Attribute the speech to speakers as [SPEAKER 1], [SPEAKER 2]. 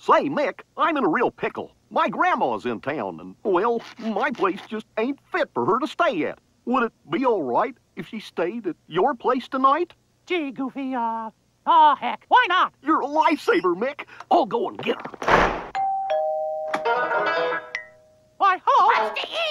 [SPEAKER 1] Say, Mick, I'm in a real pickle. My grandma's in town, and, well, my place just ain't fit for her to stay at. Would it be all right if she stayed at your place tonight?
[SPEAKER 2] Gee, Goofy, heck, why not?
[SPEAKER 1] You're a lifesaver, Mick. I'll go and get her.
[SPEAKER 2] Why, hello.
[SPEAKER 3] What's the